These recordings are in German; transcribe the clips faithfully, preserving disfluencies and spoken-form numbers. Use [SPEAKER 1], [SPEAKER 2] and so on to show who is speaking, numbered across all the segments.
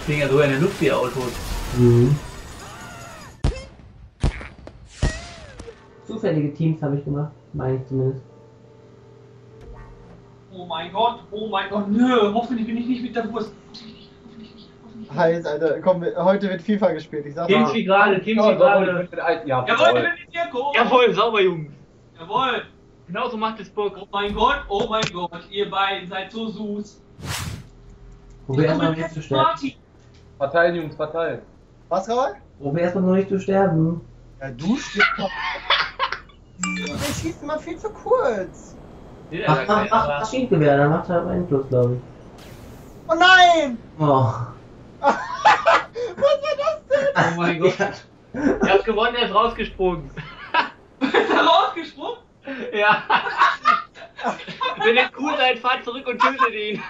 [SPEAKER 1] Fliegen ja sogar in der Luft die Autos.
[SPEAKER 2] Mhm. Zufällige Teams habe ich gemacht, meine ich zumindest.
[SPEAKER 3] Oh mein Gott, oh mein Gott, nö, hoffentlich bin ich nicht mit der Wurst. Hoffentlich nicht, hoffentlich nicht, hoffentlich nicht.
[SPEAKER 4] Heiß, Alter, komm, heute wird FIFA gespielt, ich sag
[SPEAKER 1] Teams
[SPEAKER 4] mal.
[SPEAKER 1] wie gerade, Teams wie gerade.
[SPEAKER 5] Ja,
[SPEAKER 3] Jawohl, wir sind hier, Ko.
[SPEAKER 1] Jawohl, sauber, Jungs.
[SPEAKER 3] Jawohl.
[SPEAKER 1] Genau so macht es Bock.
[SPEAKER 3] Oh mein Gott, oh mein Gott, ihr beiden seid so süß.
[SPEAKER 2] Wo wir erstmal noch nicht zu sterben.
[SPEAKER 3] Party.
[SPEAKER 5] Verteilen, Jungs, verteilen.
[SPEAKER 4] Was, Raul?
[SPEAKER 2] Wo wir erstmal noch nicht zu sterben.
[SPEAKER 4] Ja, du stirbst doch. Der schießt immer viel zu kurz.
[SPEAKER 2] Mach, mach, mach Maschinengewehr, dann macht er aber einen Plus, glaube ich.
[SPEAKER 4] Oh nein!
[SPEAKER 2] Oh.
[SPEAKER 4] Was war das denn?
[SPEAKER 1] Oh mein Gott. Ihr habt gewonnen, er ist rausgesprungen.
[SPEAKER 3] Ist er rausgesprungen?
[SPEAKER 1] Ja. Wenn ihr cool seid, fahrt zurück und tötet ihn.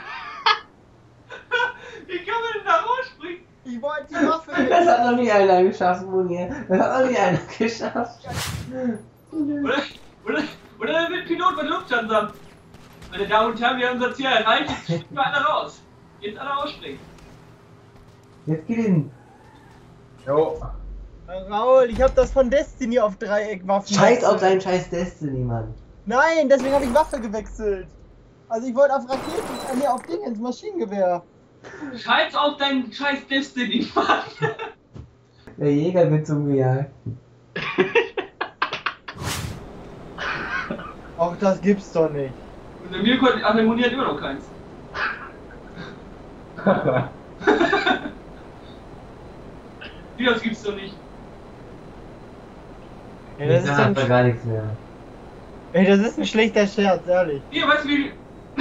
[SPEAKER 3] Wie kann man denn da rausspringen?
[SPEAKER 4] Ich wollte die Waffe
[SPEAKER 2] Das hat noch nie einer geschafft, Monier. Das hat noch nie einer geschafft.
[SPEAKER 3] Oder, oder, oder er wird Pilot bei der Lufthansa. Meine Damen und Herren, wir haben unser Ziel erreicht, jetzt springen wir alle raus. Jetzt alle ausspringen.
[SPEAKER 2] Jetzt geht hin.
[SPEAKER 5] Jo.
[SPEAKER 4] Raul, ich hab das von Destiny auf Dreieckwaffen.
[SPEAKER 2] Scheiß auf deinen scheiß Destiny, Mann.
[SPEAKER 4] Nein, deswegen habe ich Waffe gewechselt. Also ich wollte auf Raketen, äh, nee, auf Ding ins Maschinengewehr.
[SPEAKER 3] Scheiß auf deinen scheiß Destiny, Mann.
[SPEAKER 2] Der Jäger wird zum Gejagt.
[SPEAKER 4] Auch das gibt's doch nicht.
[SPEAKER 3] Und der Mirko hat, ach, der Moni hat immer noch keins. Wie, das gibt's doch nicht.
[SPEAKER 4] Ey, das
[SPEAKER 2] Ich
[SPEAKER 4] ist
[SPEAKER 2] sag
[SPEAKER 4] ein,
[SPEAKER 2] einfach gar nichts mehr.
[SPEAKER 4] ey, das ist ein schlechter Scherz, ehrlich.
[SPEAKER 3] Hier, weißt du wie...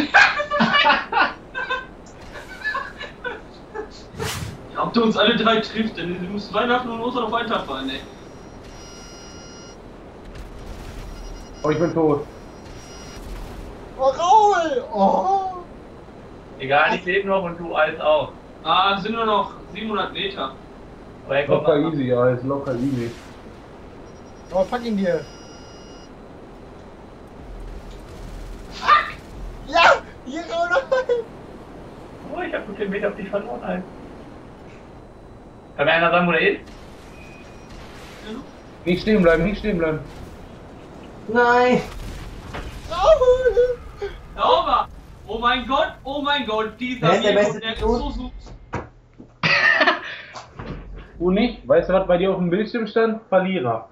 [SPEAKER 3] Ja, ob du uns alle drei trifft, denn du musst Weihnachten und Ostern auf einen Tag fahren, ey.
[SPEAKER 5] Oh, ich bin tot.
[SPEAKER 4] Oh, Raul! Oh!
[SPEAKER 1] Egal, ich lebe noch und du alles auch.
[SPEAKER 3] Ah, es sind nur noch siebenhundert Meter.
[SPEAKER 1] Aber er kommt
[SPEAKER 5] Locker
[SPEAKER 1] noch.
[SPEAKER 5] easy, ja, ist locker easy.
[SPEAKER 4] Oh, fuck ihn dir.
[SPEAKER 3] Fuck!
[SPEAKER 4] Ja! Hier, Raul, nein!
[SPEAKER 1] Oh, ich hab so viel Meter auf dich verloren, halt. Kann mir einer sagen, wo der ist?
[SPEAKER 5] Nicht stehen bleiben, nicht stehen bleiben.
[SPEAKER 2] Nein!
[SPEAKER 4] Raul!
[SPEAKER 3] Sauber! Oh mein Gott, oh mein Gott, dieser
[SPEAKER 2] Wer ist der
[SPEAKER 3] Mirko,
[SPEAKER 2] beste
[SPEAKER 3] der ist
[SPEAKER 2] Pilot?
[SPEAKER 3] so süß.
[SPEAKER 5] Du nicht? Weißt du, was bei dir auf dem Bildschirm stand? Verlierer.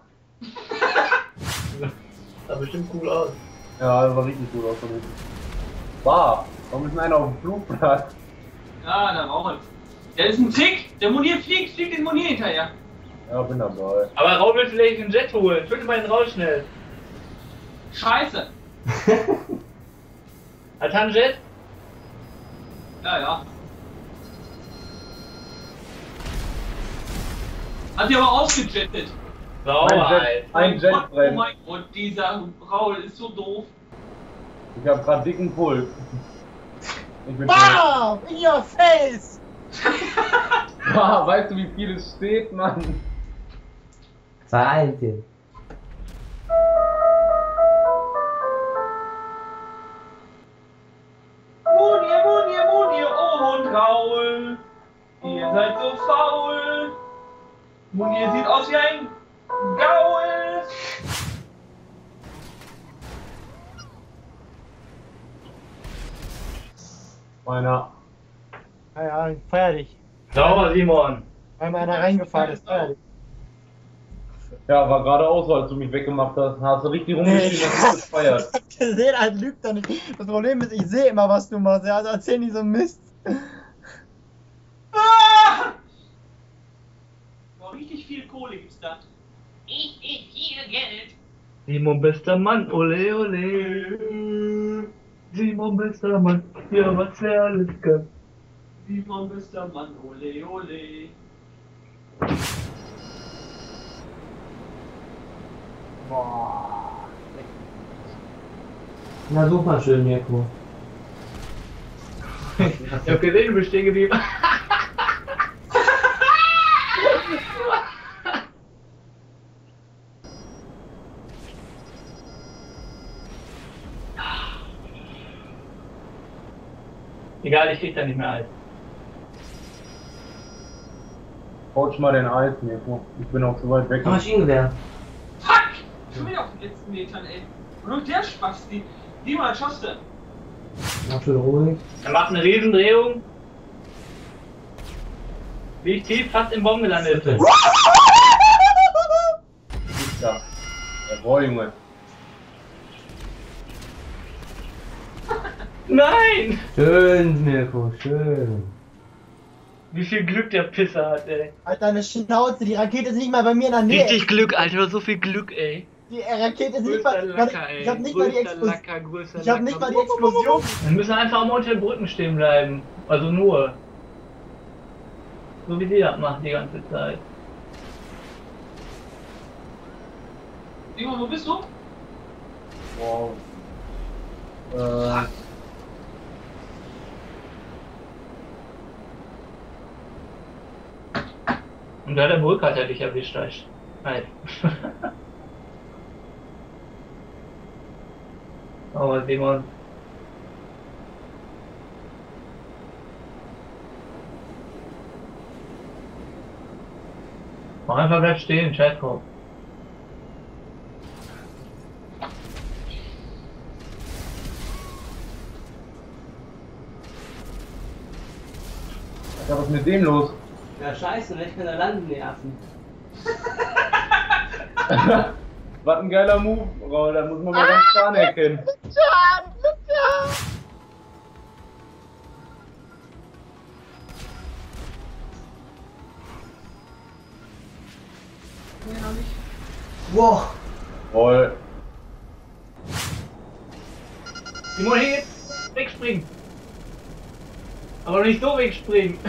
[SPEAKER 1] Sah bestimmt cool aus.
[SPEAKER 5] Ja, das war richtig gut aus. War. Warum ist denn einer auf dem Flugplatz?
[SPEAKER 3] Ja, da braucht er. Der ist ein Trick! Der Monier fliegt, fliegt den Monier hinterher.
[SPEAKER 5] Ja, bin dabei.
[SPEAKER 1] Aber Raul will vielleicht einen Jet holen. Töte mal ihn raus schnell.
[SPEAKER 3] Scheiße!
[SPEAKER 1] Hat er einen Jet?
[SPEAKER 3] Ja, ja. Hat die aber ausgejettet.
[SPEAKER 1] Sauber,
[SPEAKER 5] Ein Jet,
[SPEAKER 1] Alter.
[SPEAKER 5] ein Jet
[SPEAKER 3] Gott, oh
[SPEAKER 5] brennt.
[SPEAKER 3] mein Gott, dieser Raul ist so doof.
[SPEAKER 5] Ich hab grad dicken Puls. Ich bin tot.
[SPEAKER 4] Bam! In your face!
[SPEAKER 5] Ah, weißt du, wie viel es steht, Mann?
[SPEAKER 2] Vereinten.
[SPEAKER 3] Monier, Monier, Monier, oh und Raul. Ihr seid so faul. Monier sieht aus wie ein Gaul.
[SPEAKER 5] Meiner.
[SPEAKER 4] Ja, ja, feier dich.
[SPEAKER 1] Sauber, Simon.
[SPEAKER 4] Weil mal einer reingefahren ist, feier dich.
[SPEAKER 5] Ja, war geradeaus, als du mich weggemacht hast. Hast du richtig rumgeschrieben, dass du das feiert.
[SPEAKER 4] Ich hab gesehen, ein lügt doch nicht. Das Problem ist, ich sehe immer, was du machst. Ja, also erzähl nicht so Mist.
[SPEAKER 3] Ah! Oh, richtig viel Kohle gibt's da. Richtig viel Geld.
[SPEAKER 1] Simon, bester Mann, ole, ole. Simon, bester Mann, ja, was er alles kann.
[SPEAKER 3] Simon, bester Mann, ole, ole.
[SPEAKER 4] Boah.
[SPEAKER 2] Na, such mal schön, Mirko.
[SPEAKER 1] Ich hab gesehen, du bist stehen geblieben. Egal, ich krieg da nicht mehr alt.
[SPEAKER 5] Coach mal den Eis, Mirko. Ich bin auch zu weit weg.
[SPEAKER 2] Maschinengewehr.
[SPEAKER 3] Fuck! Schon wieder auf den letzten Metern, ey. Und nur der Spasti. Die mal schaffst du.
[SPEAKER 2] Mach schön ruhig.
[SPEAKER 1] Er macht eine Riesendrehung. Wie ich tief fast im Baum gelandet bin.
[SPEAKER 5] Ja. Jawohl, Junge.
[SPEAKER 1] Nein!
[SPEAKER 2] Schön, Mirko, schön.
[SPEAKER 1] Wie viel Glück der Pisser hat, ey.
[SPEAKER 4] Alter, eine Schnauze, die Rakete ist nicht mal bei mir in der Nähe.
[SPEAKER 1] Richtig Glück, Alter, so viel Glück, ey.
[SPEAKER 4] Die Rakete ist nicht
[SPEAKER 1] Größter
[SPEAKER 4] mal.
[SPEAKER 1] Lacker, ey.
[SPEAKER 4] Ich hab nicht mal die
[SPEAKER 1] Größter
[SPEAKER 4] Explosion.
[SPEAKER 1] Lacker, größter
[SPEAKER 4] Ich hab nicht mal
[SPEAKER 1] Lacker.
[SPEAKER 4] die Explosion.
[SPEAKER 1] Wir müssen einfach am unter den Brücken stehen bleiben. Also nur. So wie sie das macht die ganze Zeit.
[SPEAKER 3] Simon, wo bist du?
[SPEAKER 5] Wow. Äh.
[SPEAKER 1] Und da der Brück hat er dich erwischt, echt. Nein. Aber Simon. Mach einfach bleib stehen, scheiß drauf.
[SPEAKER 5] Ja, was ist mit dem los?
[SPEAKER 2] Ja, scheiße, ich kann da landen nerven.
[SPEAKER 5] Was ein geiler Move, Raul, da muss man mal ganz klar anerkennen.
[SPEAKER 3] Nee, noch nicht.
[SPEAKER 2] Wow.
[SPEAKER 5] Roll.
[SPEAKER 1] Simon, hier jetzt wegspringen. Aber nicht so wegspringen.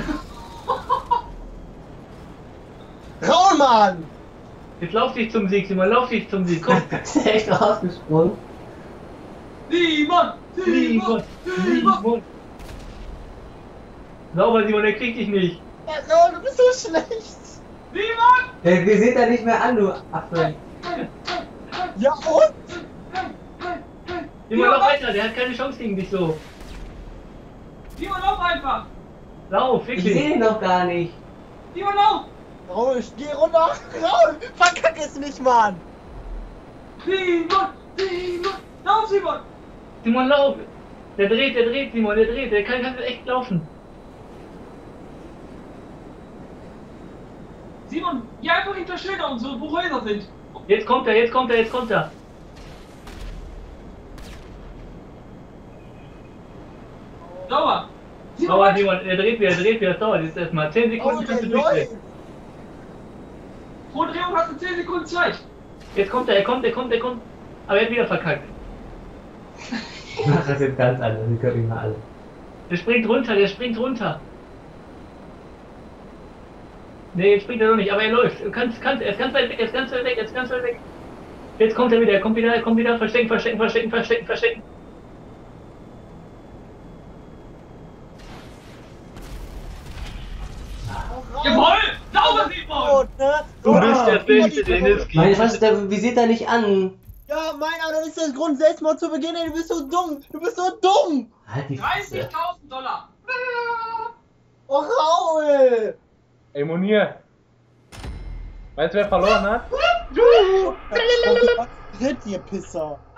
[SPEAKER 4] Raul, Mann!
[SPEAKER 1] Jetzt lauf dich zum Sieg, Simon, lauf dich zum Sieg, komm.
[SPEAKER 2] Ist der echt rausgesprungen?
[SPEAKER 3] Simon!
[SPEAKER 1] Simon,
[SPEAKER 3] Simon!
[SPEAKER 1] Simon. Sauber, Simon, der kriegt dich nicht.
[SPEAKER 4] Ja, Raul, du bist so schlecht!
[SPEAKER 3] Simon!
[SPEAKER 2] Ja, wir sehen da nicht mehr an, du Affe.
[SPEAKER 4] Ja, und?
[SPEAKER 1] Simon, lauf weiter, der hat keine Chance gegen dich so.
[SPEAKER 3] Simon, lauf einfach!
[SPEAKER 1] Lauf,
[SPEAKER 2] Ich
[SPEAKER 1] wirklich.
[SPEAKER 2] sehe ihn doch gar nicht.
[SPEAKER 3] Simon, lauf!
[SPEAKER 4] Raul, ich geh runter! Raul, verkack es nicht, Mann!
[SPEAKER 3] Simon! Simon! Lauf, Simon!
[SPEAKER 1] Simon, lauf. Der dreht, der dreht, Simon, der dreht, der kann, kann echt laufen.
[SPEAKER 3] Simon, geh einfach hinter Schilder und so, wo Häuser sind.
[SPEAKER 1] Jetzt kommt er, jetzt kommt er, jetzt kommt er.
[SPEAKER 3] Sauber! Simon,
[SPEAKER 1] Sauber,
[SPEAKER 3] weiter.
[SPEAKER 1] Simon, der dreht wieder, der dreht wieder, das dauert jetzt erstmal. zehn
[SPEAKER 4] Raul,
[SPEAKER 1] Sekunden
[SPEAKER 4] der
[SPEAKER 1] kannst du durchdrehen.
[SPEAKER 4] läuft!
[SPEAKER 3] Pro Drehung hast du zehn Sekunden Zeit.
[SPEAKER 1] Jetzt kommt er, er kommt, er kommt, er kommt. Aber er hat wieder verkackt.
[SPEAKER 2] Ich mach das jetzt ganz anders, wir können mal alle.
[SPEAKER 1] Der springt runter, der springt runter. Nee, jetzt springt er noch nicht, aber er läuft. Du kannst, kannst, er ist ganz weit weg, er ist ganz weit weg, er ist ganz weit weg. Jetzt kommt er wieder, er kommt wieder, er kommt wieder. Verstecken, verstecken, verstecken, verstecken, verstecken.
[SPEAKER 3] Jawohl! Sauber, Simon!
[SPEAKER 4] Gut, ne?
[SPEAKER 1] Du
[SPEAKER 4] So,
[SPEAKER 1] bist der
[SPEAKER 4] immer
[SPEAKER 1] beste
[SPEAKER 4] die-
[SPEAKER 1] Denniski.
[SPEAKER 2] Meine, was, der visiert da nicht an.
[SPEAKER 4] Ja, mein, aber das ist der Grund, Selbstmord zu begehen, ey, du bist so dumm! Du bist so dumm!
[SPEAKER 2] Halt die Fresse.
[SPEAKER 3] dreißigtausend Dollar!
[SPEAKER 4] Oh, Raul!
[SPEAKER 5] Ey, Monier. Weißt du, wer verloren hat?
[SPEAKER 4] Du! Tritt, ihr Pisser!